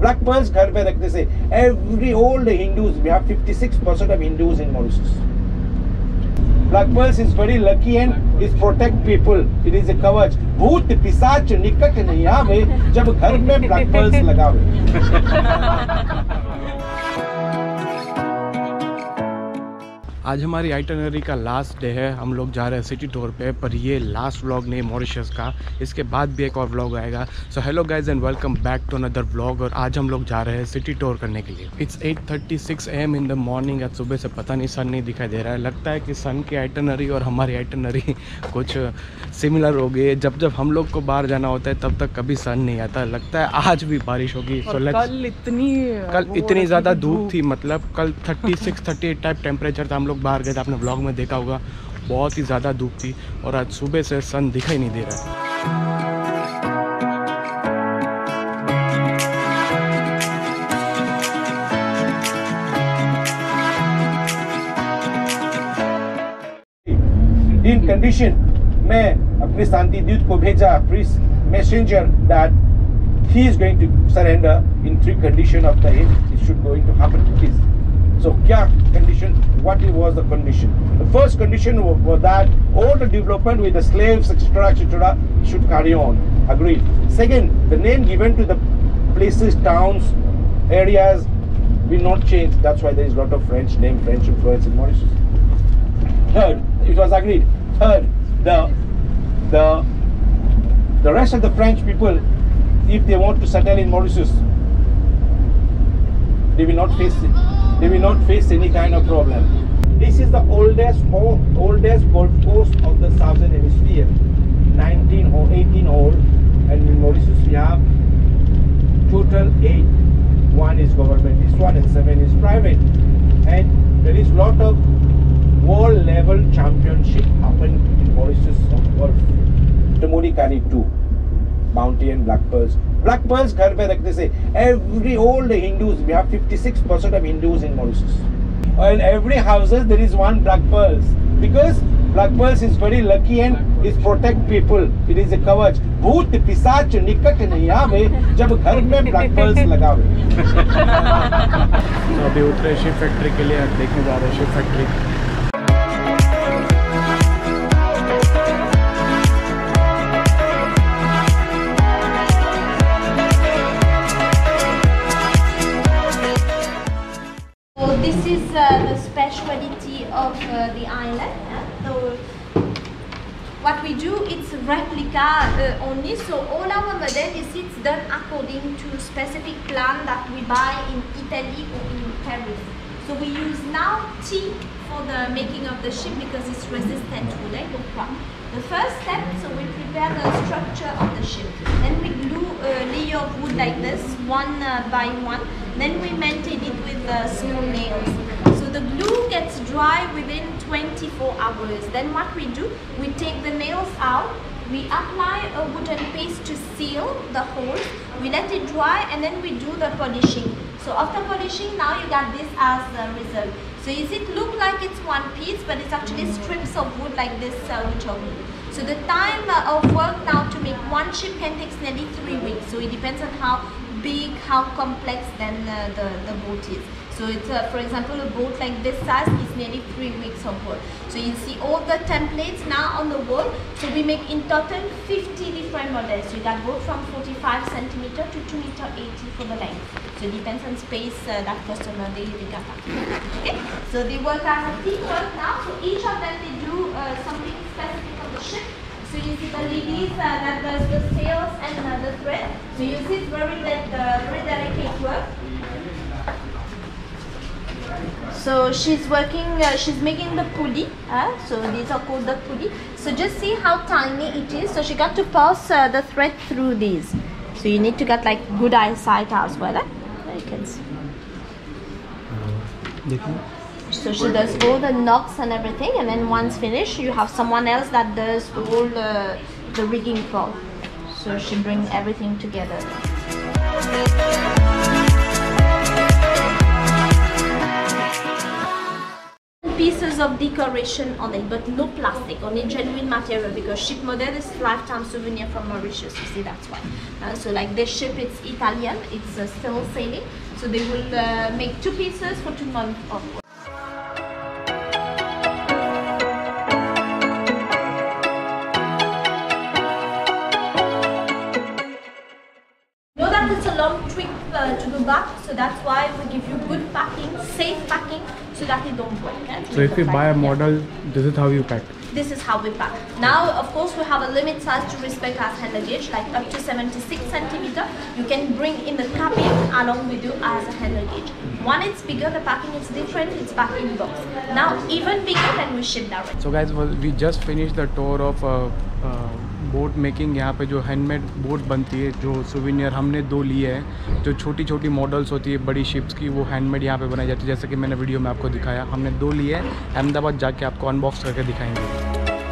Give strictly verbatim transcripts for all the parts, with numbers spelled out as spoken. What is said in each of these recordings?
Black pearls घर पे रखने से every all the Hindus, we have fifty-six percent of Hindus in Mauritius. Black pearls is very lucky and it protect people. It is a कवच. भूत पिशाच निकट नहीं आवे जब घर में black pearls लगावे. आज हमारी आइटनरी का लास्ट डे है. हम लोग जा रहे हैं सिटी टूर पे, पर ये लास्ट व्लॉग नहीं मॉरिशस का. इसके बाद भी एक और व्लॉग आएगा. So hello guys and welcome back to another vlog. और आज हम लोग जा रहे हैं सिटी टूर करने के लिए. It's eight thirty six A M in the morning. आज सुबह से पता नहीं सन नहीं दिखाई दे रहा है. लगता है कि सन की आइटनरी और हमारी आइटनरी कुछ सिमिलर हो गई है. जब जब हम लोग को बाहर जाना होता है तब तक कभी सन नहीं आता. लगता है आज भी बारिश होगी. सो so कल इतनी कल इतनी ज़्यादा धूप थी. मतलब कल thirty six thirty eight type temperature था. हम लोग बाहर गए थे, आपने ब्लॉग में देखा होगा. बहुत ही ज़्यादा धूप थी और आज सुबह से सन दिखाई नहीं दे रहा है. In condition, मैं अपने शांति दूत को भेजा, messenger, that he is going to surrender in three conditions of the end. It should going to happen to this. So, क्या condition? What was the condition? The first condition was, was that all the development with the slaves, et cetera, et cetera, should carry on. Agreed. Second, the name given to the places, towns, areas will not change. That's why there is a lot of French name, French influence in Mauritius. Third, it was agreed. Third, the the the rest of the French people, if they want to settle in Mauritius, they will not face it. They will not face any kind of problem. This is the oldest oldest golf course of the southern hemisphere, nineteen or eighteen hole, and in Mauritius we have total eight. One is government, this one, and seven is private. And there is lot of world level championship happening in Mauritius of golf. Tamori carried two, Bounty and Black Pearls. Black pearls घर पे रखने से every all the Hindus, we have fifty-six percent of Hindus in Mauritius. In every houses there is one black pearls, because black pearls is very lucky and it protect people. It is a कवच. भूत पिशाच निकट नहीं आवे जब घर में black pearls लगावे. तो अभी उतरे शिप फैक्ट्री के लिए, देखने जा रहे हैं ship factory. This is uh, the speciality of uh, the island. Uh, so what we do, it's replica uh, only. So all our model is it's done according to specific plan that we buy in Italy or in Paris. So we use now teak for the making of the ship because it's resistant to lead. The first step, so we prepare the structure of the ship. Then we glue a layer of wood like this, one uh, by one. Then we maintain it with uh, small nails. So the glue gets dry within twenty-four hours. Then what we do, we take the nails out, we apply a wooden paste to seal the holes, we let it dry, and then we do the polishing. So after polishing, now you got this as the result. So you see, it look like it's one piece, but it's actually strips of wood like this uh, which are wood. So the time uh, of work now to make one ship can take nearly three weeks. So it depends on how big, how complex then uh, the, the boat is. So it's, uh, for example, a boat like this size is nearly three weeks of work. So you see all the templates now on the wall. So we make in total fifty different models. So you got boat from forty-five centimeter to two meter eighty for the length. So it depends on space uh, that customer they, they got. Okay. So they work as a teamwork now. So each of them they do uh, something specific on the ship. So you see the ladies uh, that does the sails and uh, the thread. So you see it's very, uh, very delicate work. So she's working, uh, she's making the pulley. Uh, so these are called the pulley. So just see how tiny it is. So she got to pass uh, the thread through these. So you need to get like good eyesight as well. Eh? You can see. So she does all the knots and everything, and then once finished, you have someone else that does all the, the rigging part. So she brings everything together. pieces of decoration on it, but no plastic, only genuine material, because ship model is lifetime souvenir from Mauritius, you see, that's why. Uh, so like this ship, it's Italian, it's uh, still sailing, so they will uh, make two pieces for two months of work. It's a long trip uh, to go back, so that's why we give you good packing, safe packing, so that it don't break. Eh? So if you buy a model, yeah. This is how you pack? This is how we pack. Now, of course, we have a limit size to respect as hand luggage, like up to seventy-six centimeter. You can bring in the cabin along with you as a hand luggage. One, it's bigger, the packing is different, it's packed in box. Now, even bigger than we ship direct. So guys, we just finished the tour of uh, uh, boat making. यहाँ पे जो handmade boat बनती है, जो souvenir हमने दो लिए हैं, जो छोटी छोटी मॉडल्स होती है बड़ी शिप्स की, वो हैंडमेड यहाँ पे बनाई जाती है। जैसे कि मैंने वीडियो में आपको दिखाया, हमने दो लिए हैं, अहमदाबाद जाके आपको अनबॉक्स करके दिखाएंगे।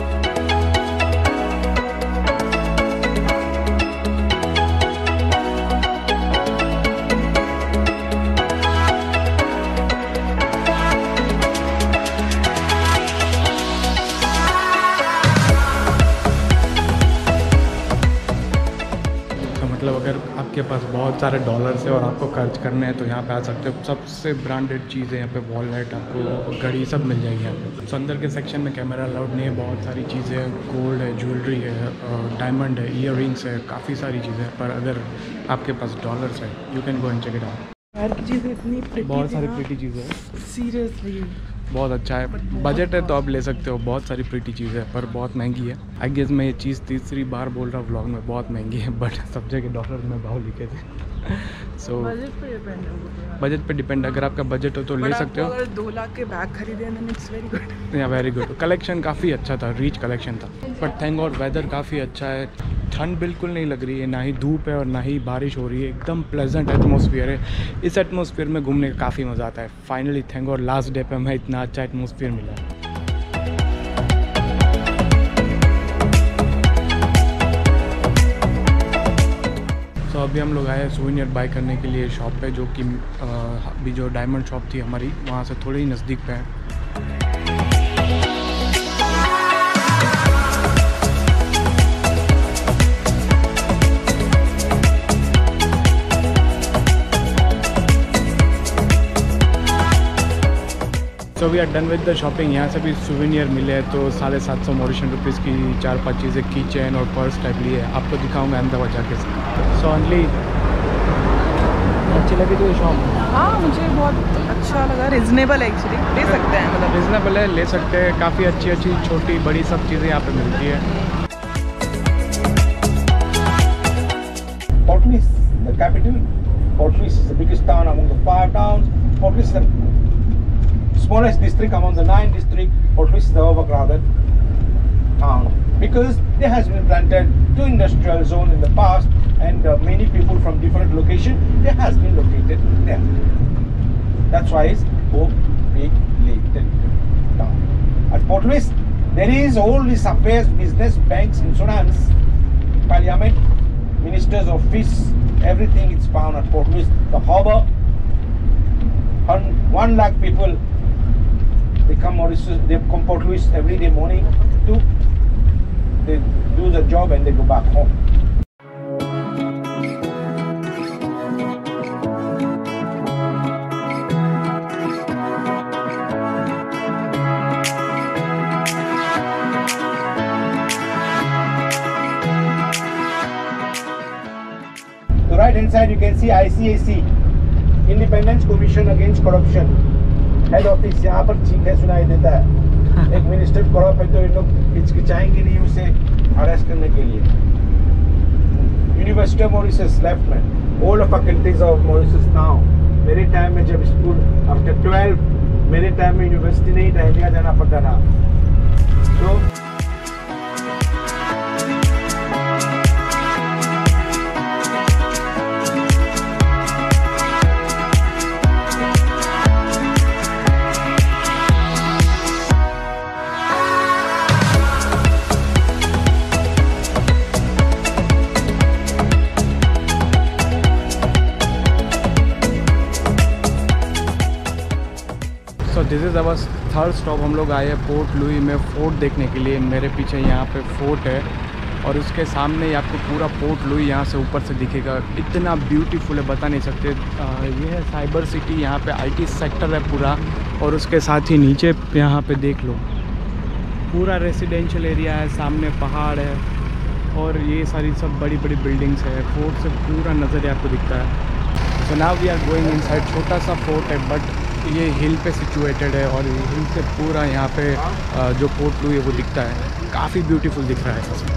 मतलब अगर आपके पास बहुत सारे डॉलर्स है और आपको खर्च करने हैं तो यहाँ पे आ सकते हो। सबसे ब्रांडेड चीज़ें यहाँ पे, वॉलेट, आपको घड़ी सब मिल जाएगी यहाँ पे। तो अंदर के सेक्शन में कैमरा अलाउड नहीं है, बहुत सारी चीज़ें हैं, गोल्ड है, ज्वेलरी है, डायमंड है, ईयर रिंग्स है, काफ़ी सारी चीज़ें हैं। पर अगर आपके पास डॉलर्स है, you can go and check it out. हर चीज़ इतनी बहुत सारी प्रिटी चीज़ें हैं, सीरियसली बहुत अच्छा है। बजट है तो आप ले सकते हो, बहुत सारी प्रिटी चीज़ें है, पर बहुत महंगी है। आई गेस मैं ये चीज़ तीसरी बार बोल रहा हूँ व्लॉग में, बहुत महंगी है, बट सब जगह डॉलर में भाव लिखे थे। सो so, बजट पे डिपेंड है, बजट पे डिपेंड। अगर आपका बजट हो तो ले सकते हो। अगर दो लाख के बैग खरीदे हैं, इट्स वेरी गुड। या वेरी गुड। कलेक्शन काफ़ी अच्छा था, रीच कलेक्शन था। बट थैंक गॉड वेदर काफ़ी अच्छा है, ठंड बिल्कुल नहीं लग रही है, ना ही धूप है और ना ही बारिश हो रही है, एकदम प्लेजेंट एटमॉस्फेयर है। इस एटमॉस्फेयर में घूमने का काफ़ी मज़ा आता है। Finally thank god last day पे हमें इतना अच्छा एटमॉस्फेयर मिला है। तो अभी हम लोग आए हैं सुविनियर बाय करने के लिए शॉप पे, जो कि अभी जो डायमंड शॉप थी हमारी, वहाँ से थोड़ी ही नज़दीक पे है। So we are done with the shopping. यहाँ से भी सुविनियर मिले हैं, तो साढ़े सात सौ मॉरिशियन रुपीज़ की चार पांच चीज़ें, की चैन और पर्स टाइप लिए। आपको दिखाऊंगा अहमदाबाद जाके। सो ओनली अच्छी लगी तो शॉप? हाँ, मुझे बहुत अच्छा लगा, रिजनेबल है एक्चुअली, ले सकते हैं, मतलब रिजनेबल है, ले सकते हैं। काफ़ी अच्छी अच्छी छोटी बड़ी सब चीज़ें यहाँ पे मिलती है। Port Louis, the capital. Port Louis is the biggest town among the five towns. Port Louis is the smallest district among the nine districts. Port Louis is the overcrowded town because there has been planted two industrial zones in the past, and uh, many people from different locations there has been located there. That's why it's populated town. At Port Louis, there is all these affairs, business, banks, insurance, parliament, minister's office, everything is found at Port Louis. The harbour, one lakh people. They come Mauritius, they come Port Louis every day morning to they do the job and they go back home. The right hand side you can see I C A C, Independence Commission Against Corruption. Head office यहाँ पर चीखे सुनाई देता है। एक minister corrupt है तो इन लोग हिचकिचाएंगे नहीं उसे अरेस्ट करने के लिए। यूनिवर्सिटी ऑफ मॉरिशस लेफ्ट में, all faculties of Mauritius now. मेरे टाइम में जब स्कूल आफ्टर ट्वेल्व, मेरे टाइम में यूनिवर्सिटी नहीं था, इंडिया जाना पड़ता था। तो this is our third stop. हम लोग आए हैं पोर्ट लुई में फ़ोर्ट देखने के लिए। मेरे पीछे यहाँ पे फ़ोर्ट है और उसके सामने ही आपको पूरा पोर्ट लुई यहाँ से ऊपर से दिखेगा। इतना ब्यूटीफुल है, बता नहीं सकते। आ, ये है साइबर सिटी, यहाँ पे आईटी सेक्टर है पूरा, और उसके साथ ही नीचे यहाँ पे देख लो पूरा रेजिडेंशियल एरिया है, सामने पहाड़ है और ये सारी सब बड़ी बड़ी बिल्डिंग्स है। फोर्ट से पूरा नज़र आपको दिखता है। So now we are going inside. छोटा सा फोर्ट है बट ये हिल पे सिचुएटेड है और हिल से पूरा यहाँ पे जो पोर्ट लुई है वो दिखता है। काफ़ी ब्यूटीफुल दिख रहा है।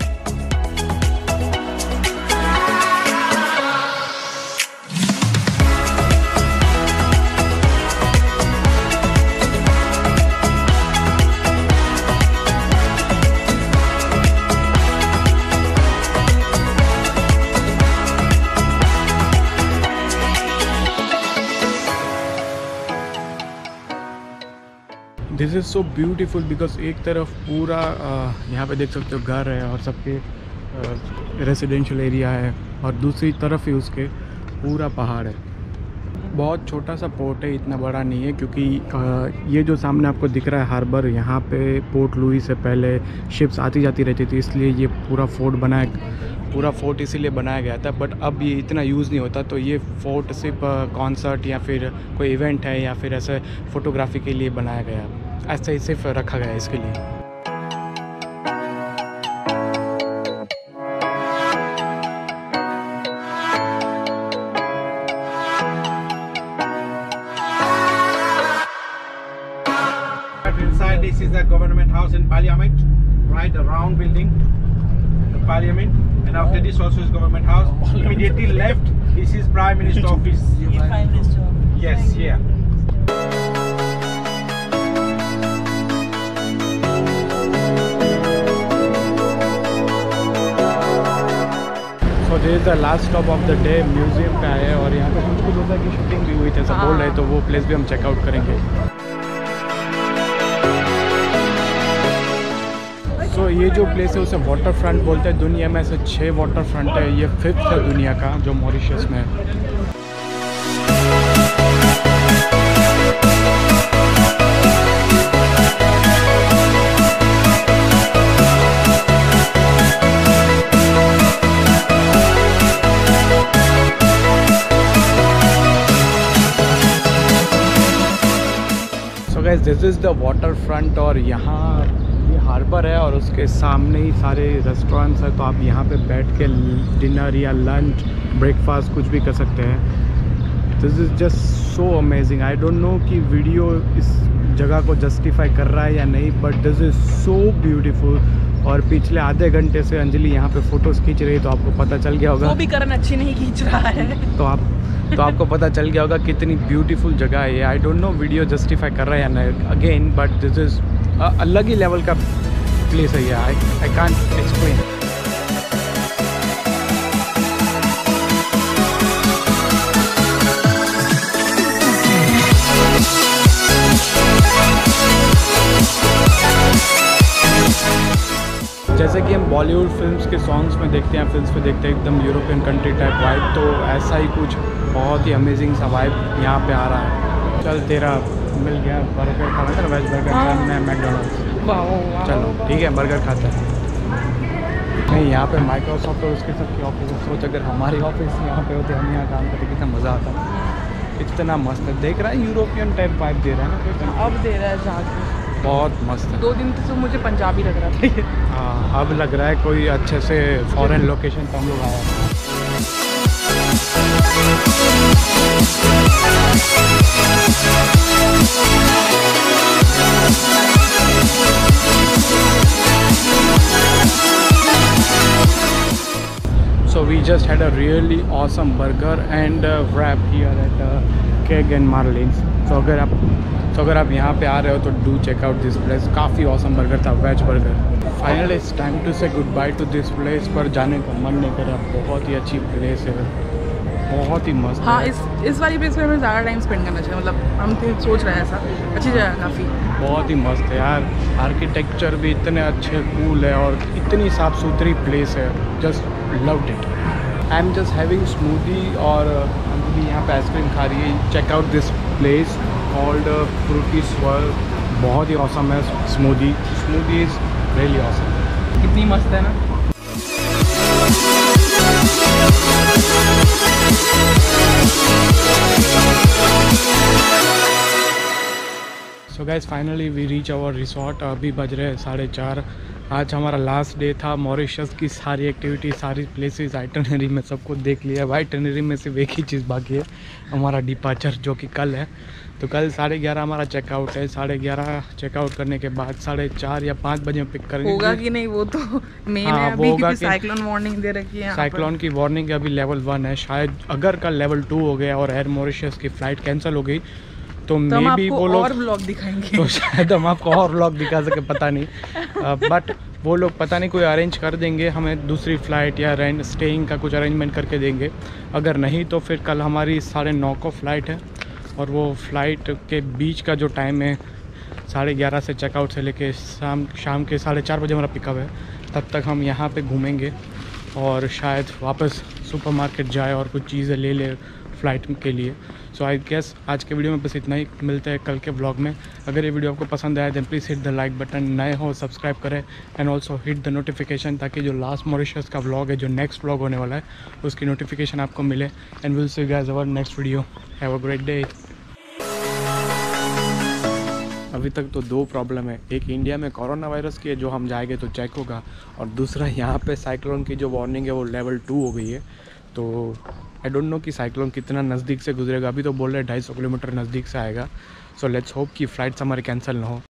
This is so beautiful because एक तरफ पूरा यहाँ पे देख सकते हो घर है और सबके रेजिडेंशियल एरिया है और दूसरी तरफ ही उसके पूरा पहाड़ है। बहुत छोटा सा पोर्ट है, इतना बड़ा नहीं है क्योंकि आ, ये जो सामने आपको दिख रहा है हार्बर, यहाँ पे पोर्ट लुई से पहले शिप्स आती जाती रहती थी, इसलिए ये पूरा फोर्ट बनाया पूरा फोर्ट इसीलिए बनाया गया था। बट अब ये इतना यूज़ नहीं होता, तो ये फोर्ट सिर्फ कॉन्सर्ट या फिर कोई इवेंट है या फिर ऐसे फ़ोटोग्राफी के लिए बनाया गया, ऐसा ही सिर्फ रखा गया है इसके लिए। Inside, this is the government house in Parliament, right? A round building, the Parliament, and after this also is government house. Immediately left, this is Prime Minister office. Prime Minister. Yes, here. So this is the last stop of the day. Museum पे आए हैं और यहाँ पे कुछ कुछ जैसा की शूटिंग भी हुई थी, सब बोल रहे, तो वो प्लेस भी हम चेकआउट करेंगे। सो so, ये जो प्लेस है उसे वाटर फ्रंट बोलते हैं। दुनिया में ऐसे छः वाटर फ्रंट है, ये फिफ्थ है दुनिया का जो मॉरिशस में है। So guys this is the waterfront और यहाँ ये हार्बर है और उसके सामने ही सारे रेस्टोरेंट्स हैं, तो आप यहाँ पे बैठ के डिनर या लंच ब्रेकफास्ट कुछ भी कर सकते हैं। This is just so amazing. I don't know कि वीडियो इस जगह को जस्टिफाई कर रहा है या नहीं, but this is so beautiful. और पिछले आधे घंटे से अंजलि यहाँ पे फ़ोटोज़ खींच रही है, तो आपको पता चल गया होगा। वो भी करण अच्छी नहीं खींच रहा है। तो आप तो आपको पता चल गया होगा कितनी ब्यूटीफुल जगह है ये। I don't know video justify कर रहा है या नहीं अगेन, बट दिस इज़ अलग ही लेवल का प्लेस है ये। I I can't explain. जैसे कि हम बॉलीवुड फिल्म्स के सॉन्ग्स में देखते हैं, फिल्म्स में देखते हैं एकदम यूरोपियन कंट्री टाइप वाइब, तो ऐसा ही कुछ बहुत ही अमेजिंग सा वाइब यहाँ पे आ रहा है। चल तेरा मिल गया बर्गर खाना था ना, वेज बर्गर खाना है मैकडोनल्ड्स। चलो ठीक है, बर्गर खाता है। नहीं, यहाँ पे माइक्रोसॉफ्ट और उसके सबके ऑफिस, सोच अगर हमारी ऑफिस यहाँ पे होते, हम यहाँ काम करते, कितना मज़ा आता। इतना मस्त है, देख रहा है यूरोपियन टाइप वाइब दे रहा है ना, अब दे रहा है जहाँ बहुत मस्त है। दो दिन तो मुझे पंजाबी लग रहा था ये। हाँ, अब लग रहा है कोई अच्छे से फॉरेन लोकेशन पर हम लोग आया है। So we just had a really awesome burger and uh, wrap here at uh, Keg and Marlene's. So अगर आप तो अगर आप यहाँ पे आ रहे हो तो do check out this place. काफ़ी ऑसम बर्गर था, veg burger. Finally it's time to say good bye to this place, पर जाने का मन नहीं कर रहा। बहुत ही अच्छी प्लेस है, बहुत ही मस्त। हाँ, इस इस वाली प्लेस में हमें ज़्यादा टाइम स्पेंड करना चाहिए, मतलब हम थे सोच रहे हैं ऐसा। अच्छी जगह काफ़ी, बहुत ही मस्त है यार। आर्किटेक्चर भी इतने अच्छे, कूल है और इतनी साफ़ सुथरी प्लेस है। Just loved it. I am just having smoothie और अंजलि यहाँ पे आइसक्रीम खा रही है। Check out this place, called Fruity Swirl, बहुत ही औसम है। Smoothie smoothie is really awesome. कितनी मस्त है ना। So guys finally we reach our resort. अभी बज रहे हैं साढ़े चार। आज हमारा लास्ट डे था। मॉरिशस की सारी एक्टिविटी, सारी प्लेसेस, आइटनरी में सबको देख लिया है। आइटनरी में सिर्फ एक ही चीज़ बाकी है, हमारा डिपार्चर, जो कि कल है। तो कल साढ़े ग्यारह हमारा चेकआउट है। साढ़े ग्यारह चेकआउट करने के बाद साढ़े चार या पाँच बजे पिक करेंगे। होगा कि नहीं वो तो मेन हाँ, है वो अभी, होगा क्योंकि कि साइक्लोन वार्निंग दे रखी है यहाँ पर। साइक्लोन की वार्निंग अभी लेवल वन है। शायद अगर कल लेवल टू हो गया और एयर मॉरिशस की फ़्लाइट कैंसिल हो गई तो तो हम मे बी आपको वो लोग और व्लॉग दिखाएंगे। तो शायद हम आपको और व्लॉग दिखा सके, पता नहीं। बट वो लोग पता नहीं कोई अरेंज कर देंगे, हमें दूसरी फ़्लाइट या रेंट स्टेइंग का कुछ अरेंजमेंट करके देंगे। अगर नहीं तो फिर कल हमारी साढ़े नौ को फ़्लाइट है और वो फ़्लाइट के बीच का जो टाइम है साढ़े ग्यारह से चेकआउट से लेके शाम शाम के साढ़े चार बजे हमारा पिकअप है। तब तक हम यहाँ पे घूमेंगे और शायद वापस सुपरमार्केट जाए और कुछ चीज़ें ले ले फ़्लाइट के लिए। सो आई गेस आज के वीडियो में बस इतना ही। मिलते हैं कल के व्लॉग में। अगर ये वीडियो आपको पसंद आया then please hit the like button, नए हो सब्सक्राइब करें and also hit the notification, ताकि जो लास्ट मॉरिशस का व्लॉग है, जो नेक्स्ट व्लॉग होने वाला है, उसकी नोटिफिकेशन आपको मिले। And will see you guys our next video. Have a great day. अभी तक तो दो प्रॉब्लम है, एक इंडिया में कोरोना वायरस की है जो हम जाएंगे तो चेक होगा, और दूसरा यहाँ पे साइक्लोन की जो वार्निंग है वो लेवल टू हो गई है। तो आई डोंट नो कि साइक्लोन कितना नज़दीक से गुजरेगा। अभी तो बोल रहे हैं ढाई सौ किलोमीटर नज़दीक से आएगा। सो लेट्स होप कि फ़्लाइट्स हमारे कैंसिल ना हो।